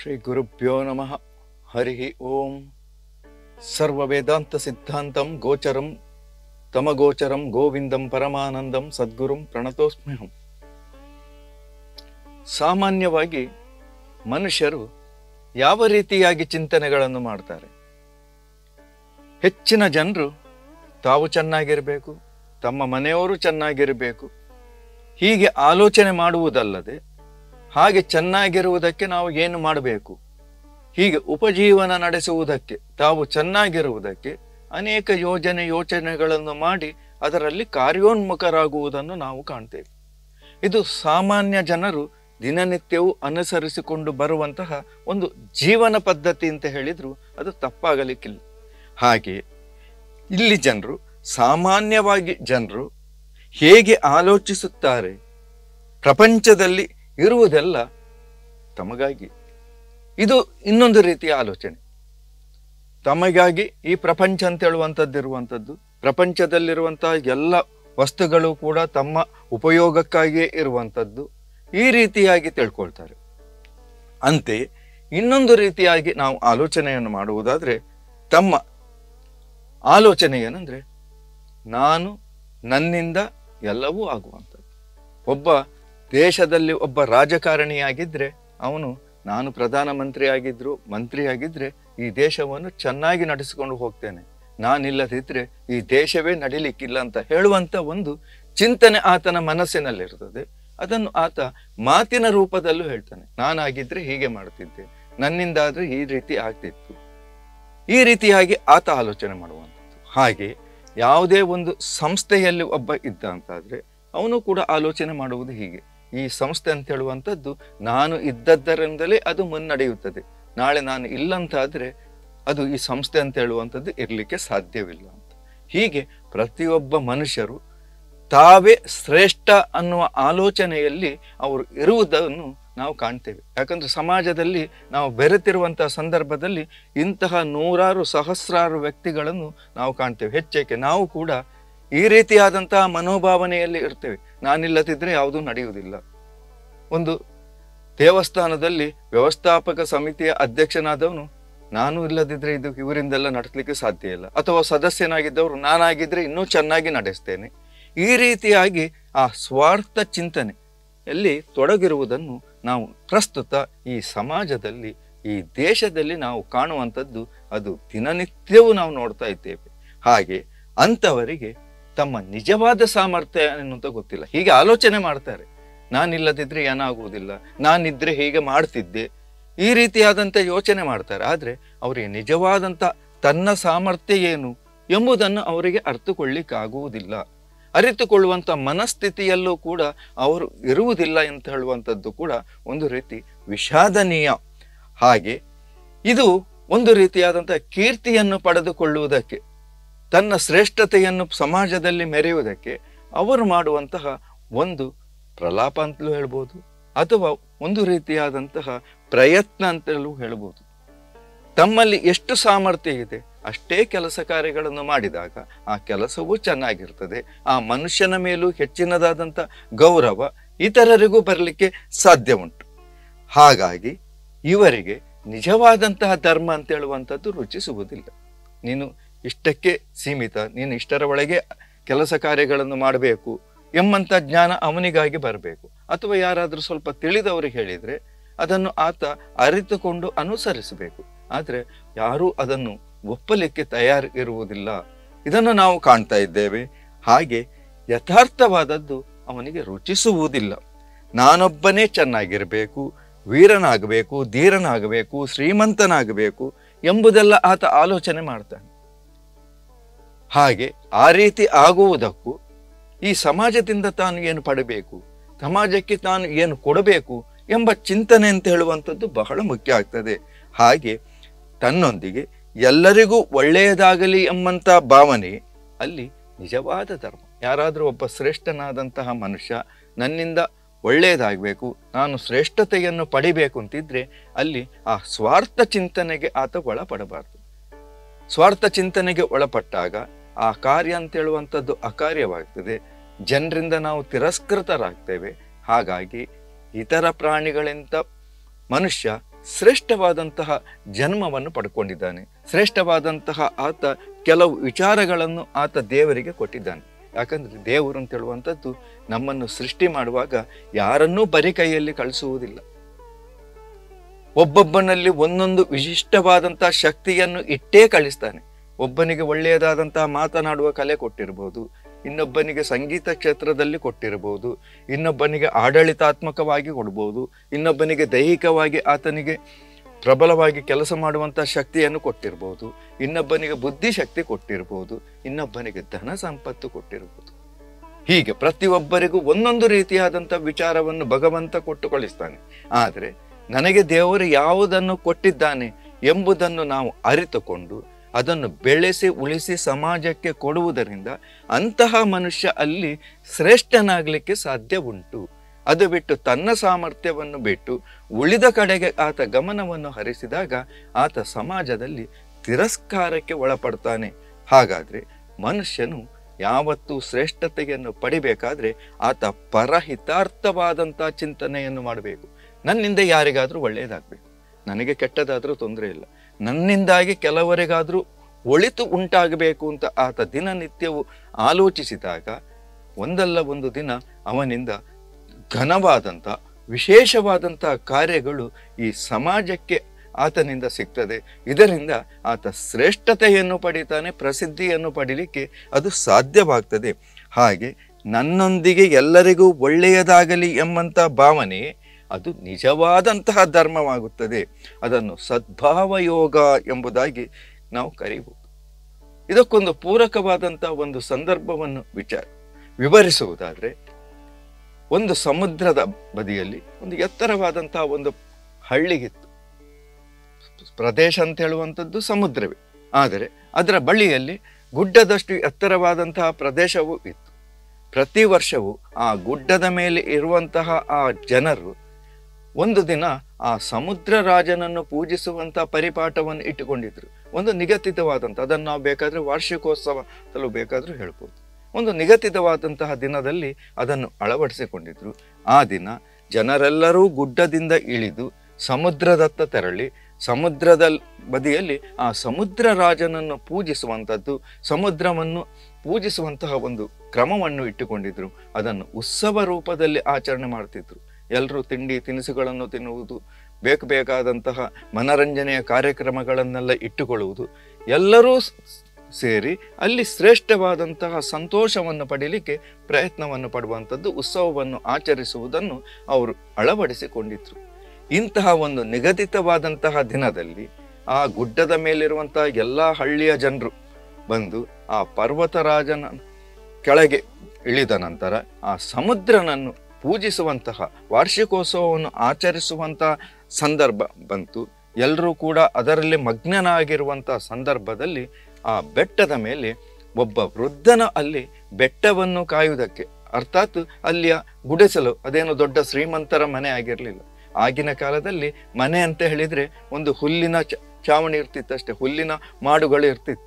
ಶ್ರೀ ಗುರುಭ್ಯೋ ನಮಃ. ಹರಿ ಓಂ. ಸರ್ವ ವೇದಾಂತ ಸಿದ್ಧಾಂತಂ ಗೋಚರಂ ತಮಗೋಚರಂ ಗೋವಿಂದಂ ಪರಮಾನಂದಂ ಸದ್ಗುರುಂ ಪ್ರಣತೋಸ್ಮ್ಯಹಂ. ಸಾಮಾನ್ಯವಾಗಿ ಮನುಷ್ಯರು ಯಾವ ರೀತಿಯಾಗಿ ಚಿಂತನೆಗಳನ್ನು ಮಾಡ್ತಾರೆ? ಹೆಚ್ಚಿನ ಜನರು ತಾವು ಚೆನ್ನಾಗಿರಬೇಕು, ತಮ್ಮ ಮನೆಯವರು ಚೆನ್ನಾಗಿರಬೇಕು, ಹೀಗೆ ಆಲೋಚನೆ ಮಾಡುವುದಲ್ಲದೆ ಹಾಗೆ ಚೆನ್ನಾಗಿರುವುದಕ್ಕೆ ನಾವು ಏನು ಮಾಡಬೇಕು, ಹೀಗೆ ಉಪಜೀವನ ನಡೆಸುವುದಕ್ಕೆ, ತಾವು ಚೆನ್ನಾಗಿರುವುದಕ್ಕೆ ಅನೇಕ ಯೋಚನೆಗಳನ್ನು ಮಾಡಿ ಅದರಲ್ಲಿ ಕಾರ್ಯೋನ್ಮುಖರಾಗುವುದನ್ನು ನಾವು ಕಾಣ್ತೇವೆ. ಇದು ಸಾಮಾನ್ಯ ಜನರು ದಿನನಿತ್ಯವೂ ಅನುಸರಿಸಿಕೊಂಡು ಬರುವಂತಹ ಒಂದು ಜೀವನ ಪದ್ಧತಿ ಅಂತ ಹೇಳಿದ್ರು ಅದು ತಪ್ಪಾಗಲಿಕ್ಕಿಲ್ಲ. ಹಾಗೆ ಇಲ್ಲಿ ಸಾಮಾನ್ಯವಾಗಿ ಜನರು ಹೇಗೆ ಆಲೋಚಿಸುತ್ತಾರೆ? ಪ್ರಪಂಚದಲ್ಲಿ ಇರುವುದೆಲ್ಲ ತಮಗಾಗಿ. ಇದು ಇನ್ನೊಂದು ರೀತಿಯ ಆಲೋಚನೆ. ತಮಗಾಗಿ ಈ ಪ್ರಪಂಚ ಅಂತ ಹೇಳುವಂಥದ್ದು ಇರುವಂಥದ್ದು, ಪ್ರಪಂಚದಲ್ಲಿರುವಂತಹ ಎಲ್ಲ ವಸ್ತುಗಳು ಕೂಡ ತಮ್ಮ ಉಪಯೋಗಕ್ಕಾಗಿಯೇ ಇರುವಂಥದ್ದು, ಈ ರೀತಿಯಾಗಿ ತಿಳ್ಕೊಳ್ತಾರೆ. ಅಂತೆಯೇ ಇನ್ನೊಂದು ರೀತಿಯಾಗಿ ನಾವು ಆಲೋಚನೆಯನ್ನು ಮಾಡುವುದಾದರೆ ತಮ್ಮ ಆಲೋಚನೆ ಏನಂದ್ರೆ ನಾನು ನನ್ನಿಂದ ಎಲ್ಲವೂ ಆಗುವಂಥದ್ದು. ಒಬ್ಬ ದೇಶದಲ್ಲಿ ಒಬ್ಬ ರಾಜಕಾರಣಿಯಾಗಿದ್ದರೆ ಅವನು ನಾನು ಪ್ರಧಾನಮಂತ್ರಿ ಆಗಿದ್ರು ಮಂತ್ರಿ ಆಗಿದ್ರೆ ಈ ದೇಶವನ್ನು ಚೆನ್ನಾಗಿ ನಡೆಸಿಕೊಂಡು ಹೋಗ್ತೇನೆ, ನಾನಿಲ್ಲದಿದ್ರೆ ಈ ದೇಶವೇ ನಡಿಲಿಕ್ಕಿಲ್ಲ ಅಂತ ಹೇಳುವಂಥ ಒಂದು ಚಿಂತನೆ ಆತನ ಮನಸ್ಸಿನಲ್ಲಿರ್ತದೆ. ಅದನ್ನು ಆತ ಮಾತಿನ ರೂಪದಲ್ಲೂ ಹೇಳ್ತಾನೆ, ನಾನಾಗಿದ್ರೆ ಹೀಗೆ ಮಾಡ್ತಿದ್ದೆ, ನನ್ನಿಂದಾದ್ರೆ ಈ ರೀತಿ ಆಗ್ತಿತ್ತು, ಈ ರೀತಿಯಾಗಿ ಆತ ಆಲೋಚನೆ ಮಾಡುವಂಥದ್ದು. ಹಾಗೆ ಯಾವುದೇ ಒಂದು ಸಂಸ್ಥೆಯಲ್ಲಿ ಒಬ್ಬ ಇದ್ದ ಅಂತಾದ್ರೆ ಅವನು ಕೂಡ ಆಲೋಚನೆ ಮಾಡುವುದು ಹೀಗೆ, ಈ ಸಂಸ್ಥೆ ಅಂತ ಹೇಳುವಂಥದ್ದು ನಾನು ಇದ್ದದ್ದರಿಂದಲೇ ಅದು ಮುನ್ನಡೆಯುತ್ತದೆ, ನಾಳೆ ನಾನು ಇಲ್ಲಂತಾದ್ರೆ ಅದು ಈ ಸಂಸ್ಥೆ ಅಂತ ಹೇಳುವಂಥದ್ದು ಇರಲಿಕ್ಕೆ ಸಾಧ್ಯವಿಲ್ಲ ಅಂತ. ಹೀಗೆ ಪ್ರತಿಯೊಬ್ಬ ಮನುಷ್ಯರು ತಾವೇ ಶ್ರೇಷ್ಠ ಅನ್ನುವ ಆಲೋಚನೆಯಲ್ಲಿ ಅವರು ಇರುವುದನ್ನು ನಾವು ಕಾಣ್ತೇವೆ. ಯಾಕಂದ್ರೆ ಸಮಾಜದಲ್ಲಿ ನಾವು ಬೆರೆತಿರುವಂತಹ ಸಂದರ್ಭದಲ್ಲಿ ಇಂತಹ ನೂರಾರು ಸಹಸ್ರಾರು ವ್ಯಕ್ತಿಗಳನ್ನು ನಾವು ಕಾಣ್ತೇವೆ. ಹೆಚ್ಚೇಕೆ ನಾವು ಕೂಡ ಈ ರೀತಿಯಾದಂತಹ ಮನೋಭಾವನೆಯಲ್ಲಿ ಇರ್ತೇವೆ, ನಾನಿಲ್ಲದಿದ್ರೆ ಯಾವುದೂ ನಡೆಯುವುದಿಲ್ಲ. ಒಂದು ದೇವಸ್ಥಾನದಲ್ಲಿ ವ್ಯವಸ್ಥಾಪಕ ಸಮಿತಿಯ ಅಧ್ಯಕ್ಷನಾದವನು ನಾನು ಇಲ್ಲದಿದ್ರೆ ಇದು ಇವರಿಂದೆಲ್ಲ ನಡೆಸಲಿಕ್ಕೆ ಸಾಧ್ಯ ಇಲ್ಲ, ಅಥವಾ ಸದಸ್ಯನಾಗಿದ್ದವರು ನಾನಾಗಿದ್ರೆ ಇನ್ನೂ ಚೆನ್ನಾಗಿ ನಡೆಸ್ತೇನೆ, ಈ ರೀತಿಯಾಗಿ ಆ ಸ್ವಾರ್ಥ ಚಿಂತನೆಯಲ್ಲಿ ತೊಡಗಿರುವುದನ್ನು ನಾವು ಪ್ರಸ್ತುತ ಈ ಸಮಾಜದಲ್ಲಿ ಈ ದೇಶದಲ್ಲಿ ನಾವು ಕಾಣುವಂಥದ್ದು ಅದು ದಿನನಿತ್ಯವೂ ನಾವು ನೋಡ್ತಾ ಇದ್ದೇವೆ. ಹಾಗೆ ಅಂಥವರಿಗೆ ತಮ್ಮ ನಿಜವಾದ ಸಾಮರ್ಥ್ಯ ಎನ್ನುವಂತ ಗೊತ್ತಿಲ್ಲ, ಹೀಗೆ ಆಲೋಚನೆ ಮಾಡ್ತಾರೆ, ನಾನಿಲ್ಲದಿದ್ರೆ ಏನಾಗುವುದಿಲ್ಲ, ನಾನಿದ್ರೆ ಹೀಗೆ ಮಾಡ್ತಿದ್ದೆ, ಈ ರೀತಿಯಾದಂಥ ಯೋಚನೆ ಮಾಡ್ತಾರೆ. ಆದರೆ ಅವರಿಗೆ ನಿಜವಾದಂಥ ತನ್ನ ಸಾಮರ್ಥ್ಯ ಏನು ಎಂಬುದನ್ನು ಅವರಿಗೆ ಅರ್ಥಕೊಳ್ಳಿಕ್ಕಾಗುವುದಿಲ್ಲ, ಅರಿತುಕೊಳ್ಳುವಂಥ ಮನಸ್ಥಿತಿಯಲ್ಲೂ ಕೂಡ ಅವರು ಇರುವುದಿಲ್ಲ ಅಂತ ಹೇಳುವಂಥದ್ದು ಕೂಡ ಒಂದು ರೀತಿ ವಿಷಾದನೀಯ. ಹಾಗೆ ಇದು ಒಂದು ರೀತಿಯಾದಂಥ ಕೀರ್ತಿಯನ್ನು ಪಡೆದುಕೊಳ್ಳುವುದಕ್ಕೆ, ತನ್ನ ಶ್ರೇಷ್ಠತೆಯನ್ನು ಸಮಾಜದಲ್ಲಿ ಮೆರೆಯುವುದಕ್ಕೆ ಅವರು ಮಾಡುವಂತಹ ಒಂದು ಪ್ರಲಾಪ ಅಂತಲೂ ಹೇಳ್ಬೋದು, ಅಥವಾ ಒಂದು ರೀತಿಯಾದಂತಹ ಪ್ರಯತ್ನ ಅಂತಲೂ ಹೇಳ್ಬೋದು. ತಮ್ಮಲ್ಲಿ ಎಷ್ಟು ಸಾಮರ್ಥ್ಯ ಇದೆ ಅಷ್ಟೇ ಕೆಲಸ ಕಾರ್ಯಗಳನ್ನು ಮಾಡಿದಾಗ ಆ ಕೆಲಸವೂ ಚೆನ್ನಾಗಿರ್ತದೆ, ಆ ಮನುಷ್ಯನ ಮೇಲೂ ಹೆಚ್ಚಿನದಾದಂಥ ಗೌರವ ಇತರರಿಗೂ ಬರಲಿಕ್ಕೆ ಸಾಧ್ಯ ಉಂಟು. ಹಾಗಾಗಿ ಇವರಿಗೆ ನಿಜವಾದಂತಹ ಧರ್ಮ ಅಂತ ಹೇಳುವಂಥದ್ದು ರುಚಿಸುವುದಿಲ್ಲ. ನೀನು ಇಷ್ಟಕ್ಕೆ ಸೀಮಿತ, ನೀನು ಇಷ್ಟರ ಒಳಗೆ ಕೆಲಸ ಕಾರ್ಯಗಳನ್ನು ಮಾಡಬೇಕು ಎಂಬಂಥ ಜ್ಞಾನ ಅವನಿಗಾಗಿ ಬರಬೇಕು. ಅಥವಾ ಯಾರಾದರೂ ಸ್ವಲ್ಪ ತಿಳಿದವರಿಗೆ ಹೇಳಿದರೆ ಅದನ್ನು ಆತ ಅರಿತುಕೊಂಡು ಅನುಸರಿಸಬೇಕು. ಆದರೆ ಯಾರೂ ಅದನ್ನು ಒಪ್ಪಲಿಕ್ಕೆ ತಯಾರಿರುವುದಿಲ್ಲ, ಇದನ್ನು ನಾವು ಕಾಣ್ತಾ ಇದ್ದೇವೆ. ಹಾಗೆ ಯಥಾರ್ಥವಾದದ್ದು ಅವನಿಗೆ ರುಚಿಸುವುದಿಲ್ಲ. ನಾನೊಬ್ಬನೇ ಚೆನ್ನಾಗಿರಬೇಕು, ವೀರನಾಗಬೇಕು, ಧೀರನಾಗಬೇಕು, ಶ್ರೀಮಂತನಾಗಬೇಕು ಎಂಬುದೆಲ್ಲ ಆತ ಆಲೋಚನೆ ಮಾಡ್ತಾನೆ. ಹಾಗೆ ಆ ರೀತಿ ಆಗುವುದಕ್ಕೂ ಈ ಸಮಾಜದಿಂದ ತಾನು ಏನು ಪಡಬೇಕು, ಸಮಾಜಕ್ಕೆ ತಾನು ಏನು ಕೊಡಬೇಕು ಎಂಬ ಚಿಂತನೆ ಅಂತ ಹೇಳುವಂಥದ್ದು ಬಹಳ ಮುಖ್ಯ ಆಗ್ತದೆ. ಹಾಗೆ ತನ್ನೊಂದಿಗೆ ಎಲ್ಲರಿಗೂ ಒಳ್ಳೆಯದಾಗಲಿ ಎಂಬಂಥ ಭಾವನೆ ಅಲ್ಲಿ ನಿಜವಾದ ಧರ್ಮ. ಯಾರಾದರೂ ಒಬ್ಬ ಶ್ರೇಷ್ಠನಾದಂತಹ ಮನುಷ್ಯ ನನ್ನಿಂದ ಒಳ್ಳೆಯದಾಗಬೇಕು, ನಾನು ಶ್ರೇಷ್ಠತೆಯನ್ನು ಪಡಿಬೇಕು ಅಂತಿದ್ರೆ ಅಲ್ಲಿ ಆ ಸ್ವಾರ್ಥ ಚಿಂತನೆಗೆ ಆತ ಒಳಪಡಬಾರ್ದು. ಸ್ವಾರ್ಥ ಚಿಂತನೆಗೆ ಒಳಪಟ್ಟಾಗ ಆ ಕಾರ್ಯ ಅಂತ ಹೇಳುವಂಥದ್ದು ಅಕಾರ್ಯವಾಗ್ತದೆ, ಜನರಿಂದ ನಾವು ತಿರಸ್ಕೃತರಾಗ್ತೇವೆ. ಹಾಗಾಗಿ ಇತರ ಪ್ರಾಣಿಗಳಿಂದ ಮನುಷ್ಯ ಶ್ರೇಷ್ಠವಾದಂತಹ ಜನ್ಮವನ್ನು ಪಡ್ಕೊಂಡಿದ್ದಾನೆ. ಶ್ರೇಷ್ಠವಾದಂತಹ ಆತ ಕೆಲವು ವಿಚಾರಗಳನ್ನು ಆತ ದೇವರಿಗೆ ಕೊಟ್ಟಿದ್ದಾನೆ. ಯಾಕಂದ್ರೆ ದೇವರು ಅಂತ ಹೇಳುವಂಥದ್ದು ನಮ್ಮನ್ನು ಸೃಷ್ಟಿ ಮಾಡುವಾಗ ಯಾರನ್ನೂ ಬರೀ ಕೈಯಲ್ಲಿ ಕಳಿಸುವುದಿಲ್ಲ. ಒಬ್ಬೊಬ್ಬನಲ್ಲಿ ಒಂದೊಂದು ವಿಶಿಷ್ಟವಾದಂತಹ ಶಕ್ತಿಯನ್ನು ಇಟ್ಟೇ ಕಳಿಸ್ತಾನೆ. ಒಬ್ಬನಿಗೆ ಒಳ್ಳೆಯದಾದಂತಹ ಮಾತನಾಡುವ ಕಲೆ ಕೊಟ್ಟಿರ್ಬೋದು, ಇನ್ನೊಬ್ಬನಿಗೆ ಸಂಗೀತ ಕ್ಷೇತ್ರದಲ್ಲಿ ಕೊಟ್ಟಿರಬಹುದು, ಇನ್ನೊಬ್ಬನಿಗೆ ಆಡಳಿತಾತ್ಮಕವಾಗಿ ಕೊಡ್ಬೋದು, ಇನ್ನೊಬ್ಬನಿಗೆ ದೈಹಿಕವಾಗಿ ಆತನಿಗೆ ಪ್ರಬಲವಾಗಿ ಕೆಲಸ ಮಾಡುವಂತಹ ಶಕ್ತಿಯನ್ನು ಕೊಟ್ಟಿರ್ಬೋದು, ಇನ್ನೊಬ್ಬನಿಗೆ ಬುದ್ಧಿಶಕ್ತಿ ಕೊಟ್ಟಿರ್ಬೋದು, ಇನ್ನೊಬ್ಬನಿಗೆ ಧನ ಸಂಪತ್ತು ಕೊಟ್ಟಿರ್ಬೋದು. ಹೀಗೆ ಪ್ರತಿಯೊಬ್ಬರಿಗೂ ಒಂದೊಂದು ರೀತಿಯಾದಂಥ ವಿಚಾರವನ್ನು ಭಗವಂತ ಕೊಟ್ಟು ಕಳಿಸ್ತಾನೆ. ಆದರೆ ನನಗೆ ದೇವರು ಯಾವುದನ್ನು ಕೊಟ್ಟಿದ್ದಾನೆ ಎಂಬುದನ್ನು ನಾವು ಅರಿತುಕೊಂಡು ಅದನ್ನು ಬೆಳೆಸಿ ಉಳಿಸಿ ಸಮಾಜಕ್ಕೆ ಕೊಡುವುದರಿಂದ ಅಂತಹ ಮನುಷ್ಯ ಅಲ್ಲಿ ಶ್ರೇಷ್ಠನಾಗಲಿಕ್ಕೆ ಸಾಧ್ಯ ಉಂಟು. ಅದು ಬಿಟ್ಟು ತನ್ನ ಸಾಮರ್ಥ್ಯವನ್ನು ಬಿಟ್ಟು ಉಳಿದ ಕಡೆಗೆ ಆತ ಗಮನವನ್ನು ಹರಿಸಿದಾಗ ಆತ ಸಮಾಜದಲ್ಲಿ ತಿರಸ್ಕಾರಕ್ಕೆ ಒಳಪಡ್ತಾನೆ. ಹಾಗಾದ್ರೆ ಮನುಷ್ಯನು ಯಾವತ್ತೂ ಶ್ರೇಷ್ಠತೆಯನ್ನು ಪಡಿಬೇಕಾದ್ರೆ ಆತ ಪರಹಿತಾರ್ಥವಾದಂಥ ಚಿಂತನೆಯನ್ನು ಮಾಡಬೇಕು. ನನ್ನಿಂದ ಯಾರಿಗಾದ್ರೂ ಒಳ್ಳೆಯದಾಗಬೇಕು, ನನಗೆ ಕೆಟ್ಟದಾದ್ರೂ ತೊಂದರೆ ಇಲ್ಲ, ನನ್ನಿಂದಾಗಿ ಕೆಲವರಿಗಾದ್ರೂ ಒಳಿತು ಉಂಟಾಗಬೇಕು ಅಂತ ಆತ ದಿನನಿತ್ಯವೂ ಆಲೋಚಿಸಿದಾಗ ಒಂದಲ್ಲ ಒಂದು ದಿನ ಅವನಿಂದ ಘನವಾದಂಥ ವಿಶೇಷವಾದಂತಹ ಕಾರ್ಯಗಳು ಈ ಸಮಾಜಕ್ಕೆ ಆತನಿಂದ ಸಿಗ್ತದೆ. ಇದರಿಂದ ಆತ ಶ್ರೇಷ್ಠತೆಯನ್ನು ಪಡಿತಾನೆ, ಪ್ರಸಿದ್ಧಿಯನ್ನು ಪಡೀಲಿಕ್ಕೆ ಅದು ಸಾಧ್ಯವಾಗ್ತದೆ. ಹಾಗೆ ನನ್ನೊಂದಿಗೆ ಎಲ್ಲರಿಗೂ ಒಳ್ಳೆಯದಾಗಲಿ ಎಂಬಂಥ ಭಾವನೆ ಅದು ನಿಜವಾದಂತಹ ಧರ್ಮವಾಗುತ್ತದೆ. ಅದನ್ನು ಸದ್ಭಾವ ಯೋಗ ಎಂಬುದಾಗಿ ನಾವು ಕರೀಬಹುದು. ಇದಕ್ಕೊಂದು ಪೂರಕವಾದಂತಹ ಒಂದು ಸಂದರ್ಭವನ್ನು ವಿವರಿಸುವುದಾದ್ರೆ, ಒಂದು ಸಮುದ್ರದ ಬದಿಯಲ್ಲಿ ಒಂದು ಎತ್ತರವಾದಂತಹ ಒಂದು ಹಳ್ಳಿಗಿತ್ತು. ಪ್ರದೇಶ ಅಂತ ಹೇಳುವಂಥದ್ದು ಸಮುದ್ರವೇ, ಆದರೆ ಅದರ ಬಳಿಯಲ್ಲಿ ಗುಡ್ಡದಷ್ಟು ಎತ್ತರವಾದಂತಹ ಪ್ರದೇಶವೂ ಇತ್ತು. ಪ್ರತಿ ವರ್ಷವೂ ಆ ಗುಡ್ಡದ ಮೇಲೆ ಇರುವಂತಹ ಆ ಜನರು ಒಂದು ದಿನ ಆ ಸಮುದ್ರ ರಾಜನನ್ನು ಪೂಜಿಸುವಂತಹ ಪರಿಪಾಠವನ್ನು ಇಟ್ಟುಕೊಂಡಿದ್ರು. ಒಂದು ನಿಗದಿತವಾದಂಥ, ಅದನ್ನು ನಾವು ಬೇಕಾದ್ರೆ ವಾರ್ಷಿಕೋತ್ಸವದಲ್ಲೂ ಬೇಕಾದ್ರೂ ಹೇಳ್ಬೋದು, ಒಂದು ನಿಗದಿತವಾದಂತಹ ದಿನದಲ್ಲಿ ಅದನ್ನು ಅಳವಡಿಸಿಕೊಂಡಿದ್ರು. ಆ ದಿನ ಜನರೆಲ್ಲರೂ ಗುಡ್ಡದಿಂದ ಇಳಿದು ಸಮುದ್ರದತ್ತ ತೆರಳಿ ಸಮುದ್ರದ ಬದಿಯಲ್ಲಿ ಆ ಸಮುದ್ರ ರಾಜನನ್ನು ಪೂಜಿಸುವಂಥದ್ದು, ಸಮುದ್ರವನ್ನು ಪೂಜಿಸುವಂತಹ ಒಂದು ಕ್ರಮವನ್ನು ಇಟ್ಟುಕೊಂಡಿದ್ರು. ಅದನ್ನು ಉತ್ಸವ ರೂಪದಲ್ಲಿ ಆಚರಣೆ ಮಾಡ್ತಿದ್ರು. ಎಲ್ಲರೂ ತಿಂಡಿ ತಿನಿಸುಗಳನ್ನು ತಿನ್ನುವುದು, ಬೇಕಾದಂತಹ ಮನರಂಜನೆಯ ಕಾರ್ಯಕ್ರಮಗಳನ್ನೆಲ್ಲ ಇಟ್ಟುಕೊಳ್ಳುವುದು, ಎಲ್ಲರೂ ಸೇರಿ ಅಲ್ಲಿ ಶ್ರೇಷ್ಠವಾದಂತಹ ಸಂತೋಷವನ್ನು ಪಡೀಲಿಕ್ಕೆ ಪ್ರಯತ್ನವನ್ನು ಪಡುವಂಥದ್ದು, ಉತ್ಸವವನ್ನು ಆಚರಿಸುವುದನ್ನು ಅವರು ಅಳವಡಿಸಿಕೊಂಡಿದ್ರು. ಇಂತಹ ಒಂದು ನಿಗದಿತವಾದಂತಹ ದಿನದಲ್ಲಿ ಆ ಗುಡ್ಡದ ಮೇಲಿರುವಂತಹ ಎಲ್ಲ ಹಳ್ಳಿಯ ಜನರು ಬಂದು ಆ ಪರ್ವತರಾಜನ ಕೆಳಗೆ ಇಳಿದ ನಂತರ ಆ ಸಮುದ್ರನನ್ನು ಪೂಜಿಸುವಂತಹ ವಾರ್ಷಿಕೋತ್ಸವವನ್ನು ಆಚರಿಸುವಂತಹ ಸಂದರ್ಭ ಬಂತು. ಎಲ್ಲರೂ ಕೂಡ ಅದರಲ್ಲಿ ಮಗ್ನನಾಗಿರುವಂತಹ ಸಂದರ್ಭದಲ್ಲಿ ಆ ಬೆಟ್ಟದ ಮೇಲೆ ಒಬ್ಬ ವೃದ್ಧನ ಅಲ್ಲಿ ಬೆಟ್ಟವನ್ನು ಕಾಯುವುದಕ್ಕೆ, ಅರ್ಥಾತ್ ಅಲ್ಲಿಯ ಗುಡಿಸಲು ಅದೇನು ದೊಡ್ಡ ಶ್ರೀಮಂತರ ಮನೆ ಆಗಿರಲಿಲ್ಲ. ಆಗಿನ ಕಾಲದಲ್ಲಿ ಮನೆ ಅಂತ ಹೇಳಿದ್ರೆ ಒಂದು ಹುಲ್ಲಿನ ಚಾವಣಿ ಇರ್ತಿತ್ತಷ್ಟೇ, ಹುಲ್ಲಿನ ಮಾಡುಗಳು ಇರ್ತಿತ್ತು.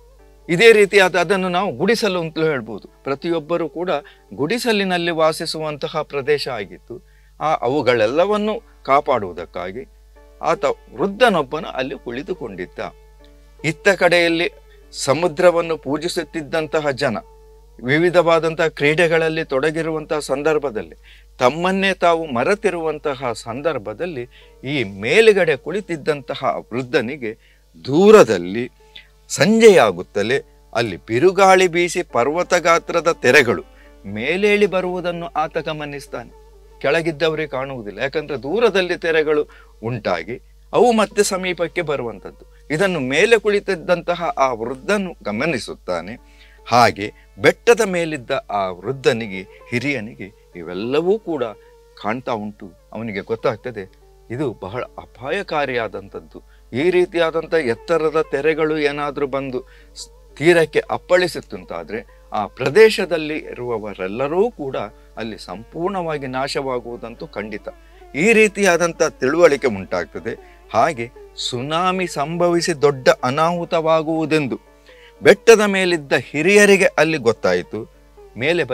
ಇದೇ ರೀತಿಯಾದ ಅದನ್ನು ನಾವು ಗುಡಿಸಲು ಅಂತಲೂ ಹೇಳ್ಬೋದು. ಪ್ರತಿಯೊಬ್ಬರೂ ಕೂಡ ಗುಡಿಸಲಿನಲ್ಲಿ ವಾಸಿಸುವಂತಹ ಪ್ರದೇಶ ಆಗಿತ್ತು. ಅವುಗಳೆಲ್ಲವನ್ನು ಕಾಪಾಡುವುದಕ್ಕಾಗಿ ಆತ ವೃದ್ಧನೊಬ್ಬನು ಅಲ್ಲಿ ಕುಳಿತುಕೊಂಡಿದ್ದ. ಇತ್ತ ಕಡೆಯಲ್ಲಿ ಸಮುದ್ರವನ್ನು ಪೂಜಿಸುತ್ತಿದ್ದಂತಹ ಜನ ವಿವಿಧವಾದಂತಹ ಕ್ರೀಡೆಗಳಲ್ಲಿ ತೊಡಗಿರುವಂತಹ ಸಂದರ್ಭದಲ್ಲಿ, ತಮ್ಮನ್ನೇ ತಾವು ಮರೆತಿರುವಂತಹ ಸಂದರ್ಭದಲ್ಲಿ ಈ ಮೇಲುಗಡೆ ಕುಳಿತಿದ್ದಂತಹ ವೃದ್ಧನಿಗೆ ದೂರದಲ್ಲಿ ಸಂಜೆಯಾಗುತ್ತಲೇ ಅಲ್ಲಿ ಬಿರುಗಾಳಿ ಬೀಸಿ ಪರ್ವತ ಗಾತ್ರದ ತೆರೆಗಳು ಮೇಲೇಳಿ ಬರುವುದನ್ನು ಆತ ಗಮನಿಸ್ತಾನೆ. ಕೆಳಗಿದ್ದವರೇ ಕಾಣುವುದಿಲ್ಲ, ಯಾಕಂದ್ರೆ ದೂರದಲ್ಲಿ ತೆರೆಗಳು ಉಂಟಾಗಿ ಅವು ಮತ್ತೆ ಸಮೀಪಕ್ಕೆ ಬರುವಂಥದ್ದು. ಇದನ್ನು ಮೇಲೆ ಕುಳಿತಿದ್ದಂತಹ ಆ ವೃದ್ಧನು ಗಮನಿಸುತ್ತಾನೆ. ಹಾಗೆ ಬೆಟ್ಟದ ಮೇಲಿದ್ದ ಆ ವೃದ್ಧನಿಗೆ, ಹಿರಿಯನಿಗೆ ಇವೆಲ್ಲವೂ ಕೂಡ ಕಾಣ್ತಾ ಉಂಟು. ಅವನಿಗೆ ಗೊತ್ತಾಗ್ತದೆ ಇದು ಬಹಳ ಅಪಾಯಕಾರಿಯಾದಂಥದ್ದು. ಈ ರೀತಿಯಾದಂಥ ಎತ್ತರದ ತೆರೆಗಳು ಏನಾದರೂ ಬಂದು ತೀರಕ್ಕೆ ಅಪ್ಪಳಿಸುತ್ತಂತಾದರೆ ಆ ಪ್ರದೇಶದಲ್ಲಿ ಇರುವವರೆಲ್ಲರೂ ಕೂಡ ಅಲ್ಲಿ ಸಂಪೂರ್ಣವಾಗಿ ನಾಶವಾಗುವುದಂತೂ ಖಂಡಿತ. ಈ ರೀತಿಯಾದಂಥ ತಿಳುವಳಿಕೆ ಉಂಟಾಗ್ತದೆ. ಹಾಗೆ ಸುನಾಮಿ ಸಂಭವಿಸಿ ದೊಡ್ಡ ಅನಾಹುತವಾಗುವುದೆಂದು ಬೆಟ್ಟದ ಮೇಲಿದ್ದ ಹಿರಿಯರಿಗೆ ಅಲ್ಲಿ ಗೊತ್ತಾಯಿತು. ಮೇಲೆ ಬನ್ನಿ,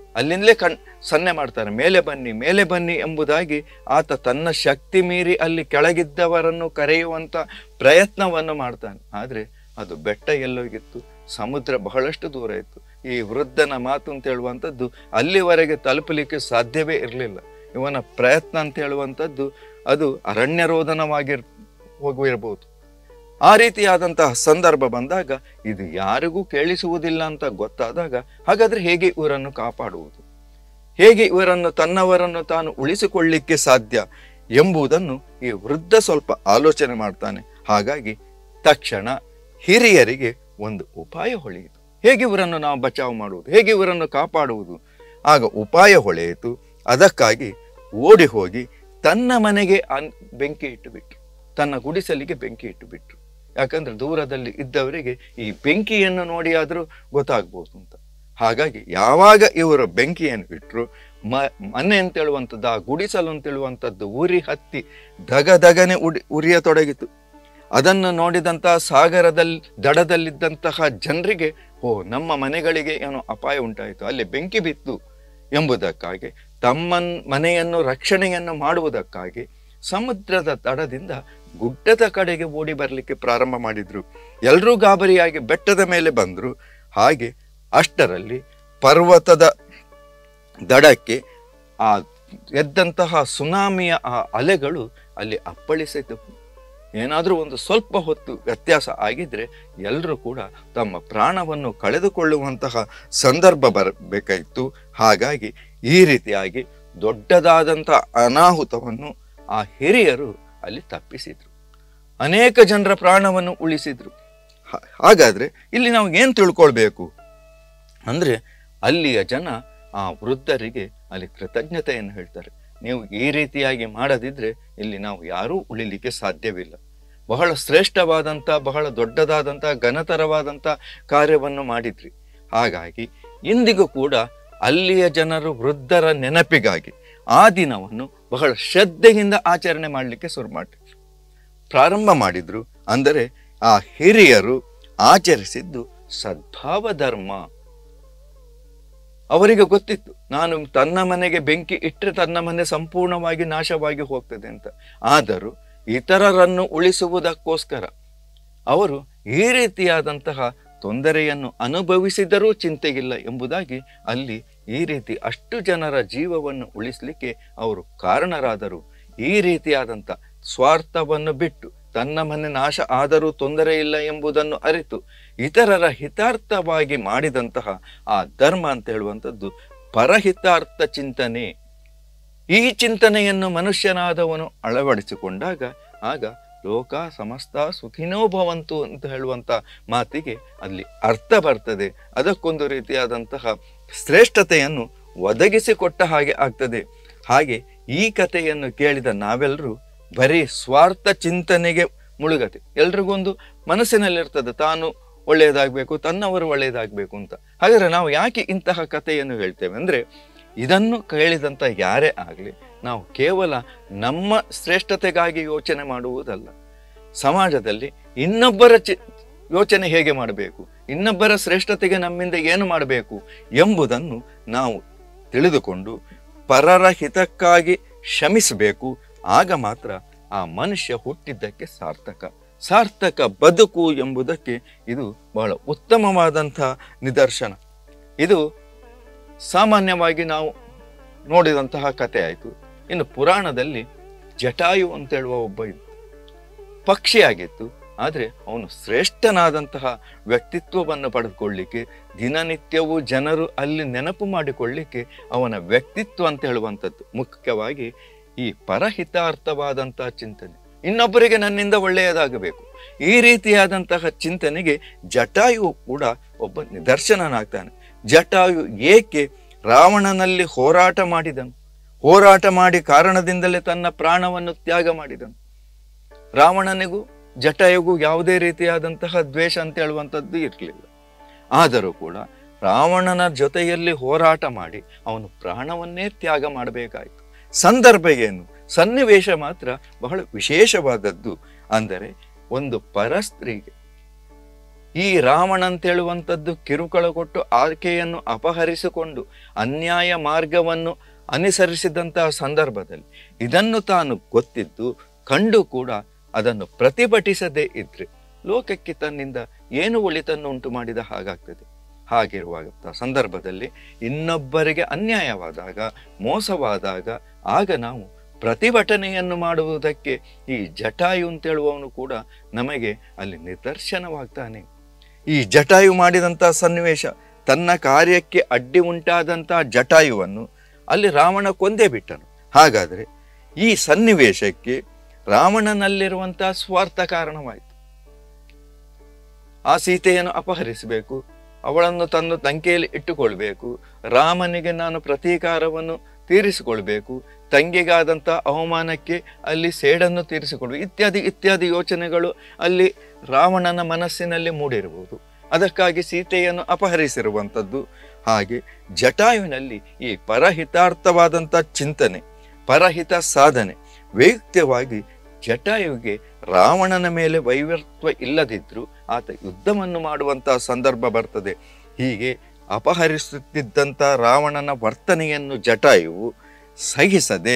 ಅಲ್ಲಿಂದಲೇ ಸನ್ನೆ ಮಾಡ್ತಾರೆ, ಮೇಲೆ ಬನ್ನಿ ಮೇಲೆ ಬನ್ನಿ ಎಂಬುದಾಗಿ ಆತ ತನ್ನ ಶಕ್ತಿ ಮೀರಿ ಅಲ್ಲಿ ಕೆಳಗಿದ್ದವರನ್ನು ಕರೆಯುವಂಥ ಪ್ರಯತ್ನವನ್ನು ಮಾಡ್ತಾನೆ. ಆದರೆ ಅದು ಬೆಟ್ಟ ಎಲ್ಲೋಗಿತ್ತು, ಸಮುದ್ರ ಬಹಳಷ್ಟು ದೂರ ಇತ್ತು. ಈ ವೃದ್ಧನ ಮಾತು ಅಂತ ಹೇಳುವಂಥದ್ದು ಅಲ್ಲಿವರೆಗೆ ತಲುಪಲಿಕ್ಕೆ ಸಾಧ್ಯವೇ ಇರಲಿಲ್ಲ. ಇವನ ಪ್ರಯತ್ನ ಅಂತ ಹೇಳುವಂಥದ್ದು ಅದು ಅರಣ್ಯರೋಧನವಾಗಿ ಹೋಗಿರಬಹುದು. ಆ ರೀತಿಯಾದಂತಹ ಸಂದರ್ಭ ಬಂದಾಗ ಇದು ಯಾರಿಗೂ ಕೇಳಿಸುವುದಿಲ್ಲ ಅಂತ ಗೊತ್ತಾದಾಗ ಹಾಗಾದ್ರೆ ಹೇಗೆ ಇವರನ್ನು ಕಾಪಾಡುವುದು, ಹೇಗೆ ಇವರನ್ನು ತನ್ನವರನ್ನು ತಾನು ಉಳಿಸಿಕೊಳ್ಳಿಕ್ಕೆ ಸಾಧ್ಯ ಎಂಬುದನ್ನು ಈ ವೃದ್ಧ ಸ್ವಲ್ಪ ಆಲೋಚನೆ ಮಾಡ್ತಾನೆ. ಹಾಗಾಗಿ ತಕ್ಷಣ ಹಿರಿಯರಿಗೆ ಒಂದು ಉಪಾಯ ಹೊಳೆಯಿತು. ಹೇಗೆ ಇವರನ್ನು ನಾವು ಬಚಾವ್ ಮಾಡುವುದು, ಹೇಗೆ ಇವರನ್ನು ಕಾಪಾಡುವುದು? ಆಗ ಉಪಾಯ ಹೊಳೆಯಿತು. ಅದಕ್ಕಾಗಿ ಓಡಿ ಹೋಗಿ ತನ್ನ ಮನೆಗೆ ಬೆಂಕಿ ಇಟ್ಟು ಬಿಟ್ರು, ತನ್ನ ಗುಡಿಸಲಿಗೆ ಬೆಂಕಿ ಇಟ್ಟು ಬಿಟ್ರು. ಯಾಕಂದ್ರೆ ದೂರದಲ್ಲಿ ಇದ್ದವರಿಗೆ ಈ ಬೆಂಕಿಯನ್ನು ನೋಡಿ ಆದರೂ ಗೊತ್ತಾಗ್ಬೋದು ಅಂತ. ಹಾಗಾಗಿ ಯಾವಾಗ ಇವರು ಬೆಂಕಿಯನ್ನು ಇಟ್ಟರು, ಮನೆ ಅಂತೇಳುವಂಥದ್ದು, ಆ ಗುಡಿಸಲು ಅಂತೇಳುವಂಥದ್ದು ಉರಿ ಹತ್ತಿ ದಗದಗನೆ ಉರಿಯತೊಡಗಿತು. ಅದನ್ನು ನೋಡಿದಂತಹ ಸಾಗರದಲ್ಲಿ ದಡದಲ್ಲಿದ್ದಂತಹ ಜನರಿಗೆ ನಮ್ಮ ಮನೆಗಳಿಗೆ ಏನೋ ಅಪಾಯ ಉಂಟಾಯಿತು, ಅಲ್ಲಿ ಬೆಂಕಿ ಬಿತ್ತು ಎಂಬುದಕ್ಕಾಗಿ ತಮ್ಮ ಮನೆಯನ್ನು ರಕ್ಷಣೆಯನ್ನು ಮಾಡುವುದಕ್ಕಾಗಿ ಸಮುದ್ರದ ತಡದಿಂದ ಗುಡ್ಡದ ಕಡೆಗೆ ಓಡಿ ಬರಲಿಕ್ಕೆ ಪ್ರಾರಂಭ ಮಾಡಿದ್ರು. ಎಲ್ಲರೂ ಗಾಬರಿಯಾಗಿ ಬೆಟ್ಟದ ಮೇಲೆ ಬಂದರು. ಹಾಗೆ ಅಷ್ಟರಲ್ಲಿ ಪರ್ವತದ ದಡಕ್ಕೆ ಆ ಎದ್ದಂತಹ ಸುನಾಮಿಯ ಆ ಅಲೆಗಳು ಅಲ್ಲಿ ಅಪ್ಪಳಿಸಿದವು. ಏನಾದರೂ ಒಂದು ಸ್ವಲ್ಪ ಹೊತ್ತು ವ್ಯತ್ಯಾಸ ಆಗಿದ್ರೆ ಎಲ್ಲರೂ ಕೂಡ ತಮ್ಮ ಪ್ರಾಣವನ್ನು ಕಳೆದುಕೊಳ್ಳುವಂತಹ ಸಂದರ್ಭ ಬರಬೇಕಾಯಿತು. ಹಾಗಾಗಿ ಈ ರೀತಿಯಾಗಿ ದೊಡ್ಡದಾದಂಥ ಅನಾಹುತವನ್ನು ಆ ಹಿರಿಯರು ಅಲ್ಲಿ ತಪ್ಪಿಸಿದ್ರು, ಅನೇಕ ಜನರ ಪ್ರಾಣವನ್ನು ಉಳಿಸಿದ್ರು. ಹಾಗಾದ್ರೆ ಇಲ್ಲಿ ನಾವು ಏನು ತಿಳ್ಕೊಳ್ಬೇಕು ಅಂದ್ರೆ, ಅಲ್ಲಿಯ ಜನ ಆ ವೃದ್ಧರಿಗೆ ಅಲ್ಲಿ ಕೃತಜ್ಞತೆಯನ್ನು ಹೇಳ್ತಾರೆ. ನೀವು ಈ ರೀತಿಯಾಗಿ ಮಾಡದಿದ್ರೆ ಇಲ್ಲಿ ನಾವು ಯಾರೂ ಉಳಿಲಿಕ್ಕೆ ಸಾಧ್ಯವಿಲ್ಲ. ಬಹಳ ಶ್ರೇಷ್ಠವಾದಂಥ, ಬಹಳ ದೊಡ್ಡದಾದಂಥ, ಘನತರವಾದಂಥ ಕಾರ್ಯವನ್ನು ಮಾಡಿದ್ರಿ. ಹಾಗಾಗಿ ಇಂದಿಗೂ ಕೂಡ ಅಲ್ಲಿಯ ಜನರು ವೃದ್ಧರ ನೆನಪಿಗಾಗಿ ಆ ದಿನವನ್ನು ಬಹಳ ಶ್ರದ್ಧೆಯಿಂದ ಆಚರಣೆ ಮಾಡಲಿಕ್ಕೆ ಪ್ರಾರಂಭ ಮಾಡಿದ್ರು. ಅಂದರೆ ಆ ಹಿರಿಯರು ಆಚರಿಸಿದ್ದು ಸದ್ಭಾವ ಧರ್ಮ. ಅವರಿಗೆ ಗೊತ್ತಿತ್ತು, ನಾನು ತನ್ನ ಮನೆಗೆ ಬೆಂಕಿ ಇಟ್ಟರೆ ತನ್ನ ಮನೆ ಸಂಪೂರ್ಣವಾಗಿ ನಾಶವಾಗಿ ಹೋಗ್ತದೆ ಅಂತ. ಆದರೂ ಇತರರನ್ನು ಉಳಿಸುವುದಕ್ಕೋಸ್ಕರ ಅವರು ಈ ರೀತಿಯಾದಂತಹ ತೊಂದರೆಯನ್ನು ಅನುಭವಿಸಿದರೂ ಚಿಂತೆಗಿಲ್ಲ ಎಂಬುದಾಗಿ ಅಲ್ಲಿ ಈ ರೀತಿ ಅಷ್ಟು ಜನರ ಜೀವವನ್ನು ಉಳಿಸಲಿಕ್ಕೆ ಅವರು ಕಾರಣರಾದರು. ಈ ರೀತಿಯಾದಂಥ ಸ್ವಾರ್ಥವನ್ನು ಬಿಟ್ಟು ತನ್ನ ಮನೆ ನಾಶ ಆದರೂ ತೊಂದರೆ ಇಲ್ಲ ಎಂಬುದನ್ನು ಅರಿತು ಇತರರ ಹಿತಾರ್ಥವಾಗಿ ಮಾಡಿದಂತಹ ಆ ಧರ್ಮ ಅಂತ ಹೇಳುವಂಥದ್ದು ಪರಹಿತಾರ್ಥ ಚಿಂತನೆ. ಈ ಚಿಂತನೆಯನ್ನು ಮನುಷ್ಯನಾದವನು ಅಳವಡಿಸಿಕೊಂಡಾಗ ಆಗ ಲೋಕ ಸಮಸ್ತ ಸುಖಿನೋ ಭವಂತು ಅಂತ ಹೇಳುವಂಥ ಮಾತಿಗೆ ಅಲ್ಲಿ ಅರ್ಥ ಬರ್ತದೆ. ಅದಕ್ಕೊಂದು ರೀತಿಯಾದಂತಹ ಶ್ರೇಷ್ಠತೆಯನ್ನು ಒದಗಿಸಿಕೊಟ್ಟ ಹಾಗೆ ಆಗ್ತದೆ. ಹಾಗೆ ಈ ಕಥೆಯನ್ನು ಕೇಳಿದ ನಾವೆಲ್ಲರೂ ಬರೀ ಸ್ವಾರ್ಥ ಚಿಂತನೆಗೆ ಮುಳುಗತೆ. ಎಲ್ರಿಗೊಂದು ಮನಸ್ಸಿನಲ್ಲಿರ್ತದೆ, ತಾನು ಒಳ್ಳೆಯದಾಗಬೇಕು, ತನ್ನವರು ಒಳ್ಳೆಯದಾಗಬೇಕು ಅಂತ. ಹಾಗಾದರೆ ನಾವು ಯಾಕೆ ಇಂತಹ ಕಥೆಯನ್ನು ಹೇಳ್ತೇವೆ ಅಂದರೆ, ಇದನ್ನು ಕೇಳಿದಂಥ ಯಾರೇ ಆಗಲಿ ನಾವು ಕೇವಲ ನಮ್ಮ ಶ್ರೇಷ್ಠತೆಗಾಗಿ ಯೋಚನೆ ಮಾಡುವುದಲ್ಲ, ಸಮಾಜದಲ್ಲಿ ಇನ್ನೊಬ್ಬರ ಯೋಚನೆ ಹೇಗೆ ಮಾಡಬೇಕು, ಇನ್ನೊಬ್ಬರ ಶ್ರೇಷ್ಠತೆಗೆ ನಮ್ಮಿಂದ ಏನು ಮಾಡಬೇಕು ಎಂಬುದನ್ನು ನಾವು ತಿಳಿದುಕೊಂಡು ಪರರ ಹಿತಕ್ಕಾಗಿ ಶ್ರಮಿಸಬೇಕು. ಆಗ ಮಾತ್ರ ಆ ಮನುಷ್ಯ ಹುಟ್ಟಿದ್ದಕ್ಕೆ ಸಾರ್ಥಕ ಬದುಕು ಎಂಬುದಕ್ಕೆ ಇದು ಬಹಳ ಉತ್ತಮವಾದಂಥ ನಿದರ್ಶನ. ಇದು ಸಾಮಾನ್ಯವಾಗಿ ನಾವು ನೋಡಿದಂತಹ ಕಥೆ ಆಯಿತು. ಇನ್ನು ಪುರಾಣದಲ್ಲಿ ಜಟಾಯು ಅಂತ ಹೇಳುವ ಒಬ್ಬ ಪಕ್ಷಿಯಾಗಿತ್ತು. ಆದರೆ ಅವನು ಶ್ರೇಷ್ಠನಾದಂತಹ ವ್ಯಕ್ತಿತ್ವವನ್ನು ಪಡೆದುಕೊಳ್ಳಿಕ್ಕೆ, ದಿನನಿತ್ಯವೂ ಜನರು ಅಲ್ಲಿ ನೆನಪು ಮಾಡಿಕೊಳ್ಳಿಕ್ಕೆ ಅವನ ವ್ಯಕ್ತಿತ್ವ ಅಂತ ಹೇಳುವಂಥದ್ದು ಮುಖ್ಯವಾಗಿ ಈ ಪರಹಿತಾರ್ಥವಾದಂತಹ ಚಿಂತನೆ, ಇನ್ನೊಬ್ಬರಿಗೆ ನನ್ನಿಂದ ಒಳ್ಳೆಯದಾಗಬೇಕು, ಈ ರೀತಿಯಾದಂತಹ ಚಿಂತನೆಗೆ ಜಟಾಯು ಕೂಡ ಒಬ್ಬ ನಿದರ್ಶನನಾಗ್ತಾನೆ. ಜಟಾಯು ಏಕೆ ರಾವಣನಲ್ಲಿ ಹೋರಾಟ ಮಾಡಿದನು, ಹೋರಾಟ ಮಾಡಿ ಕಾರಣದಿಂದಲೇ ತನ್ನ ಪ್ರಾಣವನ್ನು ತ್ಯಾಗ ಮಾಡಿದನು. ರಾವಣನಿಗೂ ಜಟಾಯುಗೂ ಯಾವುದೇ ರೀತಿಯಾದಂತಹ ದ್ವೇಷ ಅಂತ ಹೇಳುವಂಥದ್ದು ಇರಲಿಲ್ಲ. ಆದರೂ ಕೂಡ ರಾವಣನ ಜೊತೆಯಲ್ಲಿ ಹೋರಾಟ ಮಾಡಿ ಅವನು ಪ್ರಾಣವನ್ನೇ ತ್ಯಾಗ ಮಾಡಬೇಕಾಯಿತು. ಸಂದರ್ಭ ಏನು, ಸನ್ನಿವೇಶ ಮಾತ್ರ ಬಹಳ ವಿಶೇಷವಾದದ್ದು. ಅಂದರೆ ಒಂದು ಪರಸ್ತ್ರೀಗೆ ಈ ರಾವಣ ಅಂತೇಳುವಂಥದ್ದು ಕಿರುಕುಳ ಕೊಟ್ಟು ಆಕೆಯನ್ನು ಅಪಹರಿಸಿಕೊಂಡು ಅನ್ಯಾಯ ಮಾರ್ಗವನ್ನು ಅನುಸರಿಸಿದಂತಹ ಸಂದರ್ಭದಲ್ಲಿ ಇದನ್ನು ತಾನು ಗೊತ್ತಿದ್ದು ಕಂಡು ಕೂಡ ಅದನ್ನು ಪ್ರತಿಭಟಿಸದೇ ಇದ್ರೆ ಲೋಕಕ್ಕೆ ತನ್ನಿಂದ ಏನು ಒಳಿತನ್ನು ಉಂಟು ಮಾಡಿದ ಹಾಗಾಗ್ತದೆ. ಹಾಗಿರುವಂಥ ಸಂದರ್ಭದಲ್ಲಿ ಇನ್ನೊಬ್ಬರಿಗೆ ಅನ್ಯಾಯವಾದಾಗ, ಮೋಸವಾದಾಗ ಆಗ ನಾವು ಪ್ರತಿಭಟನೆಯನ್ನು ಮಾಡುವುದಕ್ಕೆ ಈ ಜಟಾಯು ಅಂತೇಳುವವನು ಕೂಡ ನಮಗೆ ಅಲ್ಲಿ ನಿದರ್ಶನವಾಗ್ತಾನೆ. ಈ ಜಟಾಯು ಮಾಡಿದಂಥ ಸನ್ನಿವೇಶ, ತನ್ನ ಕಾರ್ಯಕ್ಕೆ ಅಡ್ಡಿ ಉಂಟಾದಂಥ ಜಟಾಯುವನ್ನು ಅಲ್ಲಿ ರಾವಣ ಕೊಂದೇ ಬಿಟ್ಟನು. ಹಾಗಾದರೆ ಈ ಸನ್ನಿವೇಶಕ್ಕೆ ರಾವಣನಲ್ಲಿರುವಂಥ ಸ್ವಾರ್ಥ ಕಾರಣವಾಯಿತು. ಆ ಸೀತೆಯನ್ನು ಅಪಹರಿಸಬೇಕು, ಅವಳನ್ನು ತನ್ನ ತಂಕೆಯಲ್ಲಿ ಇಟ್ಟುಕೊಳ್ಬೇಕು, ರಾಮನಿಗೆ ನಾನು ಪ್ರತೀಕಾರವನ್ನು ತೀರಿಸಿಕೊಳ್ಬೇಕು, ತಂಗಿಗಾದಂಥ ಅವಮಾನಕ್ಕೆ ಅಲ್ಲಿ ಸೇಡನ್ನು ತೀರಿಸಿಕೊಳ್ಬೇಕು, ಇತ್ಯಾದಿ ಇತ್ಯಾದಿ ಯೋಚನೆಗಳು ಅಲ್ಲಿ ರಾವಣನ ಮನಸ್ಸಿನಲ್ಲಿ ಮೂಡಿರುವುದು. ಅದಕ್ಕಾಗಿ ಸೀತೆಯನ್ನು ಅಪಹರಿಸಿರುವಂಥದ್ದು. ಹಾಗೆ ಜಟಾಯುವಿನಲ್ಲಿ ಈ ಪರಹಿತಾರ್ಥವಾದಂಥ ಚಿಂತನೆ, ಪರಹಿತ ಸಾಧನೆ, ವೈಯಕ್ತಿಕವಾಗಿ ಜಟಾಯುವಿಗೆ ರಾವಣನ ಮೇಲೆ ವೈವರ್ತ್ವ ಇಲ್ಲದಿದ್ದರೂ ಆತ ಯುದ್ಧವನ್ನು ಮಾಡುವಂಥ ಸಂದರ್ಭ ಬರ್ತದೆ. ಹೀಗೆ ಅಪಹರಿಸುತ್ತಿದ್ದಂಥ ರಾವಣನ ವರ್ತನೆಯನ್ನು ಜಟಾಯುವು ಸಹಿಸದೆ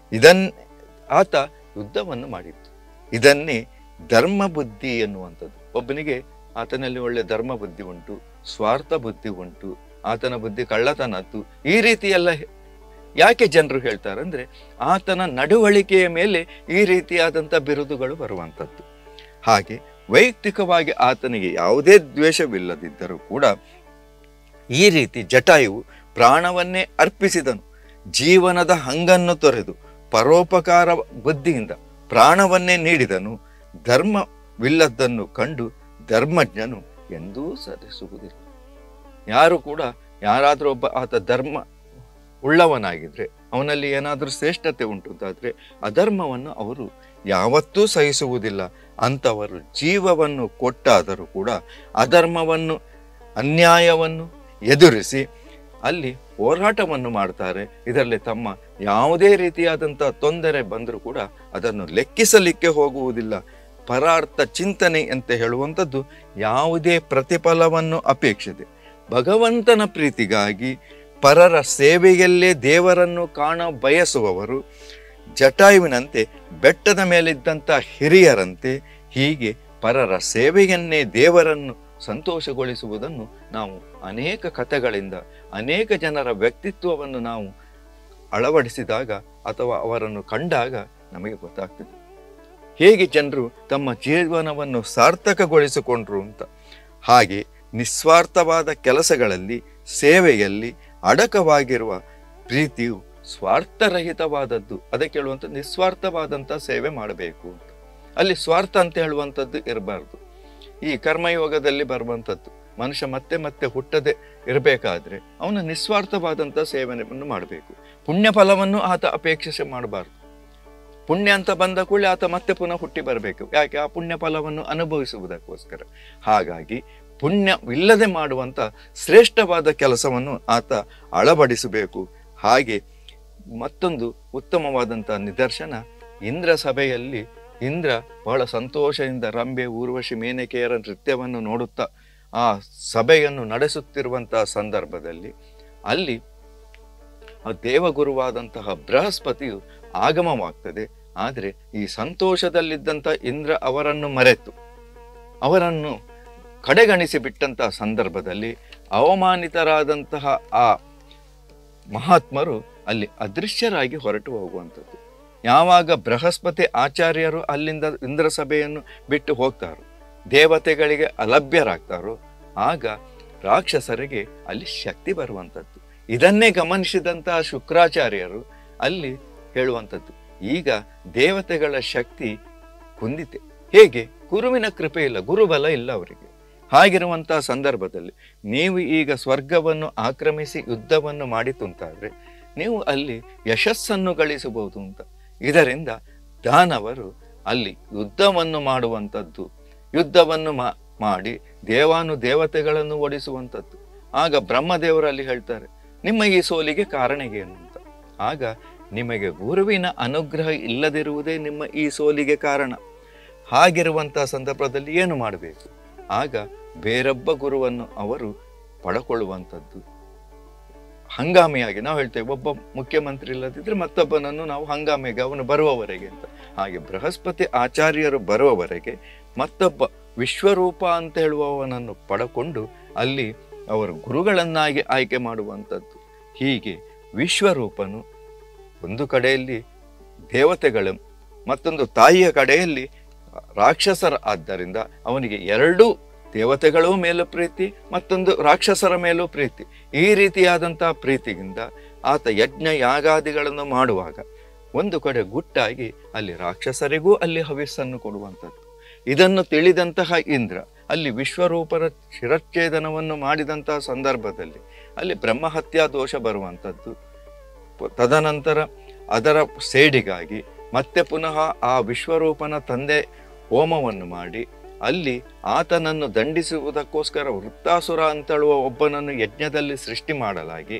ಆತ ಯುದ್ಧವನ್ನು ಮಾಡಿತ್ತು. ಇದನ್ನೇ ಧರ್ಮ ಬುದ್ಧಿ ಎನ್ನುವಂಥದ್ದು. ಒಬ್ಬನಿಗೆ ಆತನಲ್ಲಿ ಒಳ್ಳೆ ಧರ್ಮ ಬುದ್ಧಿ ಉಂಟು, ಸ್ವಾರ್ಥ ಬುದ್ಧಿ ಉಂಟು, ಆತನ ಬುದ್ಧಿ ಕಳ್ಳತನದ್ದು, ಈ ರೀತಿ ಎಲ್ಲ ಯಾಕೆ ಜನರು ಹೇಳ್ತಾರೆ ಅಂದರೆ ಆತನ ನಡವಳಿಕೆಯ ಮೇಲೆ ಈ ರೀತಿಯಾದಂಥ ಬಿರುದುಗಳು ಬರುವಂಥದ್ದು. ಹಾಗೆ ವೈಯಕ್ತಿಕವಾಗಿ ಆತನಿಗೆ ಯಾವುದೇ ದ್ವೇಷವಿಲ್ಲದಿದ್ದರೂ ಕೂಡ ಈ ರೀತಿ ಜಟಾಯುವು ಪ್ರಾಣವನ್ನೇ ಅರ್ಪಿಸಿದನು. ಜೀವನದ ಹಂಗನ್ನು ತೊರೆದು ಪರೋಪಕಾರ ಬುದ್ಧಿಯಿಂದ ಪ್ರಾಣವನ್ನೇ ನೀಡಿದನು. ಧರ್ಮವಿಲ್ಲದ್ದನ್ನು ಕಂಡು ಧರ್ಮಜ್ಞನು ಎಂದೂ ಸರಿಸುವುದಿಲ್ಲ. ಯಾರು ಕೂಡ ಯಾರಾದರೂ ಒಬ್ಬ ಆತ ಧರ್ಮ ಉಳ್ಳವನಾಗಿದ್ರೆ, ಅವನಲ್ಲಿ ಏನಾದರೂ ಶ್ರೇಷ್ಠತೆ ಉಂಟು ಅಂತಾದರೆ ಅಧರ್ಮವನ್ನು ಅವರು ಯಾವತ್ತೂ ಸಹಿಸುವುದಿಲ್ಲ. ಅಂಥವರು ಜೀವವನ್ನು ಕೊಟ್ಟಾದರೂ ಕೂಡ ಅಧರ್ಮವನ್ನು, ಅನ್ಯಾಯವನ್ನು ಎದುರಿಸಿ ಅಲ್ಲಿ ಹೋರಾಟವನ್ನು ಮಾಡ್ತಾರೆ. ಇದರಲ್ಲಿ ತಮ್ಮ ಯಾವುದೇ ರೀತಿಯಾದಂಥ ತೊಂದರೆ ಬಂದರೂ ಕೂಡ ಅದನ್ನು ಲೆಕ್ಕಿಸಲಿಕ್ಕೆ ಹೋಗುವುದಿಲ್ಲ. ಪರಾರ್ಥ ಚಿಂತನೆ ಅಂತ ಹೇಳುವಂಥದ್ದು ಯಾವುದೇ ಪ್ರತಿಫಲವನ್ನು ಅಪೇಕ್ಷಿದೆ. ಭಗವಂತನ ಪ್ರೀತಿಗಾಗಿ ಪರರ ಸೇವೆಯಲ್ಲೇ ದೇವರನ್ನು ಕಾಣ ಬಯಸುವವರು ಜಟಾಯುವಿನಂತೆ ಬೆಟ್ಟದ ಮೇಲಿದ್ದಂಥ ಹಿರಿಯರಂತೆ ಹೀಗೆ ಪರರ ಸೇವೆಯನ್ನೇ ದೇವರನ್ನು ಸಂತೋಷಗೊಳಿಸುವುದನ್ನು ನಾವು ಅನೇಕ ಕಥೆಗಳಿಂದ, ಅನೇಕ ಜನರ ವ್ಯಕ್ತಿತ್ವವನ್ನು ನಾವು ಅಳವಡಿಸಿದಾಗ ಅಥವಾ ಅವರನ್ನು ಕಂಡಾಗ ನಮಗೆ ಗೊತ್ತಾಗ್ತದೆ ಹೇಗೆ ಜನರು ತಮ್ಮ ಜೀವನವನ್ನು ಸಾರ್ಥಕಗೊಳಿಸಿಕೊಂಡ್ರು ಅಂತ. ಹಾಗೆ ನಿಸ್ವಾರ್ಥವಾದ ಕೆಲಸಗಳಲ್ಲಿ, ಸೇವೆಯಲ್ಲಿ ಅಡಕವಾಗಿರುವ ಪ್ರೀತಿಯು ಸ್ವಾರ್ಥರಹಿತವಾದದ್ದು. ಅದಕ್ಕೆ ಹೇಳುವಂಥ ನಿಸ್ವಾರ್ಥವಾದಂಥ ಸೇವೆ ಮಾಡಬೇಕು ಅಂತ. ಅಲ್ಲಿ ಸ್ವಾರ್ಥ ಅಂತ ಹೇಳುವಂಥದ್ದು ಇರಬಾರ್ದು. ಈ ಕರ್ಮಯೋಗದಲ್ಲಿ ಬರುವಂಥದ್ದು ಮನುಷ್ಯ ಮತ್ತೆ ಮತ್ತೆ ಹುಟ್ಟದೆ ಇರಬೇಕಾದ್ರೆ ಅವನು ನಿಸ್ವಾರ್ಥವಾದಂಥ ಸೇವನೆಯನ್ನು ಮಾಡಬೇಕು. ಪುಣ್ಯ ಫಲವನ್ನು ಆತ ಅಪೇಕ್ಷೆ ಮಾಡಬಾರ್ದು. ಪುಣ್ಯ ಅಂತ ಬಂದ ಕೂಡಲೇ ಆತ ಮತ್ತೆ ಪುನಃ ಹುಟ್ಟಿ ಬರಬೇಕು. ಯಾಕೆ? ಆ ಪುಣ್ಯ ಫಲವನ್ನು ಅನುಭವಿಸುವುದಕ್ಕೋಸ್ಕರ. ಹಾಗಾಗಿ ಪುಣ್ಯವಿಲ್ಲದೆ ಮಾಡುವಂಥ ಶ್ರೇಷ್ಠವಾದ ಕೆಲಸವನ್ನು ಆತ ಅಳವಡಿಸಬೇಕು. ಹಾಗೆ ಮತ್ತೊಂದು ಉತ್ತಮವಾದಂಥ ನಿದರ್ಶನ, ಇಂದ್ರ ಸಭೆಯಲ್ಲಿ ಇಂದ್ರ ಬಹಳ ಸಂತೋಷದಿಂದ ರಂಬೆ, ಊರ್ವಶಿ, ಮೇನಕೆಯರ ನೃತ್ಯವನ್ನು ನೋಡುತ್ತಾ ಆ ಸಭೆಯನ್ನು ನಡೆಸುತ್ತಿರುವಂತಹ ಸಂದರ್ಭದಲ್ಲಿ ಅಲ್ಲಿ ಆ ದೇವಗುರುವಾದಂತಹ ಬೃಹಸ್ಪತಿಯು ಆಗಮವಾಗ್ತದೆ. ಆದರೆ ಈ ಸಂತೋಷದಲ್ಲಿದ್ದಂಥ ಇಂದ್ರ ಅವರನ್ನು ಮರೆತು ಅವರನ್ನು ಕಡೆಗಣಿಸಿ ಬಿಟ್ಟಂತಹ ಸಂದರ್ಭದಲ್ಲಿ ಅವಮಾನಿತರಾದಂತಹ ಆ ಮಹಾತ್ಮರು ಅಲ್ಲಿ ಅದೃಶ್ಯರಾಗಿ ಹೊರಟು ಹೋಗುವಂಥದ್ದು. ಯಾವಾಗ ಬೃಹಸ್ಪತಿ ಆಚಾರ್ಯರು ಅಲ್ಲಿಂದ ಇಂದ್ರ ಸಭೆಯನ್ನು ಬಿಟ್ಟು ಹೋಗ್ತಾರೋ, ದೇವತೆಗಳಿಗೆ ಅಲಭ್ಯರಾಗ್ತಾರೋ, ಆಗ ರಾಕ್ಷಸರಿಗೆ ಅಲ್ಲಿ ಶಕ್ತಿ ಬರುವಂಥದ್ದು. ಇದನ್ನೇ ಗಮನಿಸಿದಂತಹ ಶುಕ್ರಾಚಾರ್ಯರು ಅಲ್ಲಿ ಹೇಳುವಂಥದ್ದು, ಈಗ ದೇವತೆಗಳ ಶಕ್ತಿ ಕುಂದಿತೆ. ಹೇಗೆ? ಗುರುವಿನ ಕೃಪೆ ಇಲ್ಲ, ಗುರುಬಲ ಇಲ್ಲ ಅವರಿಗೆ. ಹಾಗಿರುವಂತಹ ಸಂದರ್ಭದಲ್ಲಿ ನೀವು ಈಗ ಸ್ವರ್ಗವನ್ನು ಆಕ್ರಮಿಸಿ ಯುದ್ಧವನ್ನು ಮಾಡಿತು ಅಂತಾದರೆ ನೀವು ಅಲ್ಲಿ ಯಶಸ್ಸನ್ನು ಗಳಿಸಬಹುದು ಅಂತ. ಇದರಿಂದ ದಾನವರು ಅಲ್ಲಿ ಯುದ್ಧವನ್ನು ಮಾಡುವಂಥದ್ದು, ಯುದ್ಧವನ್ನು ಮಾಡಿ ದೇವತೆಗಳನ್ನು ಓಡಿಸುವಂಥದ್ದು. ಆಗ ಬ್ರಹ್ಮದೇವರಲ್ಲಿ ಹೇಳ್ತಾರೆ, ನಿಮ್ಮ ಈ ಸೋಲಿಗೆ ಕಾರಣ ಏನು ಅಂತ. ಆಗ ನಿಮಗೆ ಗುರುವಿನ ಅನುಗ್ರಹ ಇಲ್ಲದಿರುವುದೇ ನಿಮ್ಮ ಈ ಸೋಲಿಗೆ ಕಾರಣ. ಹಾಗಿರುವಂತಹ ಸಂದರ್ಭದಲ್ಲಿ ಏನು ಮಾಡಬೇಕು? ಆಗ ಬೇರೊಬ್ಬ ಗುರುವನ್ನು ಅವರು ಪಡ್ಕೊಳ್ಳುವಂಥದ್ದು. ಹಂಗಾಮಿಯಾಗಿ ನಾವು ಹೇಳ್ತೇವೆ, ಒಬ್ಬ ಮುಖ್ಯಮಂತ್ರಿ ಇಲ್ಲದಿದ್ರೆ ಮತ್ತೊಬ್ಬನನ್ನು ನಾವು ಹಂಗಾಮಿಗೆ ಅವನು ಬರುವವರೆಗೆ ಅಂತ. ಹಾಗೆ ಬೃಹಸ್ಪತಿ ಆಚಾರ್ಯರು ಬರುವವರೆಗೆ ಮತ್ತೊಬ್ಬ ವಿಶ್ವರೂಪ ಅಂತ ಹೇಳುವವನನ್ನು ಪಡಕೊಂಡು ಅಲ್ಲಿ ಅವರು ಗುರುಗಳನ್ನಾಗಿ ಆಯ್ಕೆ ಮಾಡುವಂಥದ್ದು. ಹೀಗೆ ವಿಶ್ವರೂಪನು ಒಂದು ಕಡೆಯಲ್ಲಿ ದೇವತೆಗಳು, ಮತ್ತೊಂದು ತಾಯಿಯ ಕಡೆಯಲ್ಲಿ ರಾಕ್ಷಸರ. ಆದ್ದರಿಂದ ಅವನಿಗೆ ಎರಡೂ ದೇವತೆಗಳ ಮೇಲೂ ಪ್ರೀತಿ, ಮತ್ತೊಂದು ರಾಕ್ಷಸರ ಮೇಲೂ ಪ್ರೀತಿ. ಈ ರೀತಿಯಾದಂತಹ ಪ್ರೀತಿಯಿಂದ ಆತ ಯಜ್ಞ ಯಾಗಾದಿಗಳನ್ನು ಮಾಡುವಾಗ ಒಂದು ಕಡೆ ಗುಟ್ಟಾಗಿ ಅಲ್ಲಿ ರಾಕ್ಷಸರಿಗೂ ಅಲ್ಲಿ ಹವಿಸ್ಸನ್ನು ಕೊಡುವಂಥದ್ದು. ಇದನ್ನು ತಿಳಿದಂತಹ ಇಂದ್ರ ಅಲ್ಲಿ ವಿಶ್ವರೂಪರ ಶಿರಚ್ಛೇದನವನ್ನು ಮಾಡಿದಂತಹ ಸಂದರ್ಭದಲ್ಲಿ ಅಲ್ಲಿ ಬ್ರಹ್ಮಹತ್ಯಾ ದೋಷ ಬರುವಂಥದ್ದು. ತದನಂತರ ಅದರ ಸೇಡಿಗಾಗಿ ಮತ್ತೆ ಪುನಃ ಆ ವಿಶ್ವರೂಪನ ತಂದೆ ಹೋಮವನ್ನು ಮಾಡಿ ಅಲ್ಲಿ ಆತನನ್ನು ದಂಡಿಸುವುದಕ್ಕೋಸ್ಕರ ವೃತ್ತಾಸುರ ಅಂತಳುವ ಒಬ್ಬನನ್ನು ಯಜ್ಞದಲ್ಲಿ ಸೃಷ್ಟಿ ಮಾಡಲಾಗಿ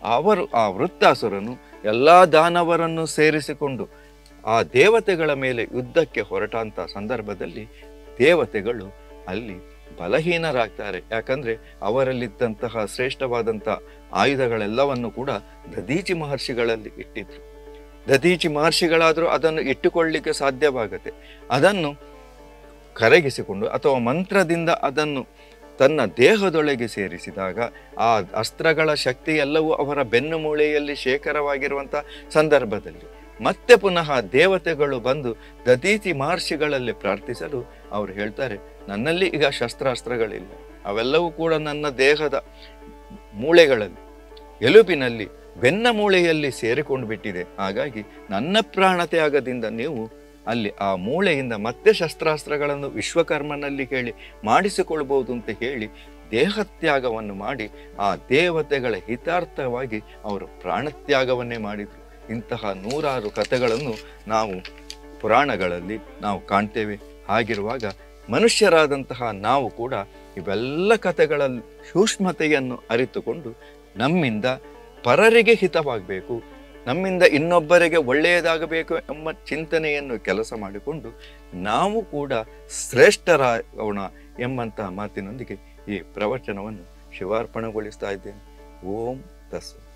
ಆ ವೃತ್ತಾಸುರನು ಎಲ್ಲ ದಾನವರನ್ನು ಸೇರಿಸಿಕೊಂಡು ಆ ದೇವತೆಗಳ ಮೇಲೆ ಯುದ್ಧಕ್ಕೆ ಹೊರಟಂಥ ಸಂದರ್ಭದಲ್ಲಿ ದೇವತೆಗಳು ಅಲ್ಲಿ ಬಲಹೀನರಾಗ್ತಾರೆ. ಯಾಕಂದ್ರೆ ಅವರಲ್ಲಿದ್ದಂತಹ ಶ್ರೇಷ್ಠವಾದಂಥ ಆಯುಧಗಳೆಲ್ಲವನ್ನು ಕೂಡ ದಧೀಚಿ ಮಹರ್ಷಿಗಳಲ್ಲಿ ಇಟ್ಟಿದ್ರು. ದಧೀಚಿ ಮಹರ್ಷಿಗಳಾದರೂ ಅದನ್ನು ಇಟ್ಟುಕೊಳ್ಳಲಿಕ್ಕೆ ಸಾಧ್ಯವಾಗತ್ತೆ. ಅದನ್ನು ಕರಗಿಸಿಕೊಂಡು ಅಥವಾ ಮಂತ್ರದಿಂದ ಅದನ್ನು ತನ್ನ ದೇಹದೊಳಗೆ ಸೇರಿಸಿದಾಗ ಆ ಅಸ್ತ್ರಗಳ ಶಕ್ತಿ ಎಲ್ಲವೂ ಅವರ ಬೆನ್ನು ಮೂಳೆಯಲ್ಲಿ ಶೇಖರವಾಗಿರುವಂಥ ಸಂದರ್ಭದಲ್ಲಿ ಮತ್ತೆ ಪುನಃ ದೇವತೆಗಳು ಬಂದು ದಧೀಚಿ ಮಹರ್ಷಿಗಳಲ್ಲಿ ಪ್ರಾರ್ಥಿಸಲು ಅವರು ಹೇಳ್ತಾರೆ, ನನ್ನಲ್ಲಿ ಈಗ ಶಸ್ತ್ರಾಸ್ತ್ರಗಳಿಲ್ಲ, ಅವೆಲ್ಲವೂ ಕೂಡ ನನ್ನ ದೇಹದ ಮೂಳೆಗಳಲ್ಲಿ, ಎಲುಬಿನಲ್ಲಿ, ಬೆನ್ನ ಮೂಳೆಯಲ್ಲಿ ಸೇರಿಕೊಂಡು ಬಿಟ್ಟಿದೆ. ಹಾಗಾಗಿ ನನ್ನ ಪ್ರಾಣ ತ್ಯಾಗದಿಂದ ನೀವು ಅಲ್ಲಿ ಆ ಮೂಳೆಯಿಂದ ಮತ್ತೆ ಶಸ್ತ್ರಾಸ್ತ್ರಗಳನ್ನು ವಿಶ್ವಕರ್ಮನಲ್ಲಿ ಕೇಳಿ ಮಾಡಿಸಿಕೊಳ್ಬಹುದು ಅಂತ ಹೇಳಿ ದೇಹತ್ಯಾಗವನ್ನು ಮಾಡಿ ಆ ದೇವತೆಗಳ ಹಿತಾರ್ಥವಾಗಿ ಅವರು ಪ್ರಾಣತ್ಯಾಗವನ್ನೇ ಮಾಡಿದರು. ಇಂತಹ ನೂರಾರು ಕಥೆಗಳನ್ನು ನಾವು ಪುರಾಣಗಳಲ್ಲಿ ನಾವು ಕಾಣ್ತೇವೆ. ಹಾಗಿರುವಾಗ ಮನುಷ್ಯರಾದಂತಹ ನಾವು ಕೂಡ ಇವೆಲ್ಲ ಕಥೆಗಳ ಸೂಕ್ಷ್ಮತೆಯನ್ನು ಅರಿತುಕೊಂಡು ನಮ್ಮಿಂದ ಪರರಿಗೆ ಹಿತವಾಗಬೇಕು, ನಮ್ಮಿಂದ ಇನ್ನೊಬ್ಬರಿಗೆ ಒಳ್ಳೆಯದಾಗಬೇಕು ಎಂಬ ಚಿಂತನೆಯನ್ನು ಕೆಲಸ ಮಾಡಿಕೊಂಡು ನಾವು ಕೂಡ ಶ್ರೇಷ್ಠರಾಗೋಣ ಎಂಬಂತಹ ಮಾತಿನೊಂದಿಗೆ ಈ ಪ್ರವಚನವನ್ನು ಶಿವಾರ್ಪಣೆಗೊಳಿಸ್ತಾ ಇದ್ದೇನೆ. ಓಂ ತಸ್ಸತ್.